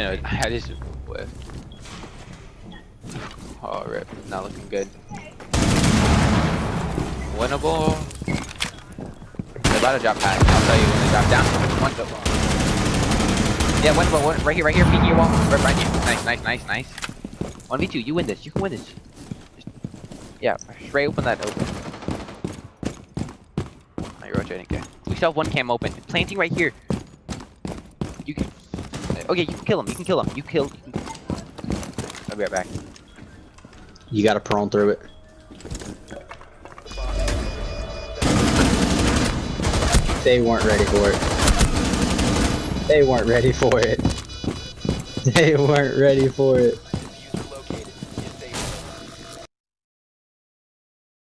know, I just whiff. Oh, rip. Not looking good. Winnable. They're about to drop high. I'll tell you when they drop down. One double. Yeah, one, right here, peeking your wall. Right here. Nice. 1v2, you win this. You can win this. Yeah, straight open that open. Oh, you're rotating. Okay. We still have one cam open. Planting right here. You can. Okay, you can kill him. You kill. I'll be right back. You gotta prone through it. They weren't ready for it. They weren't ready for it. They weren't ready for it.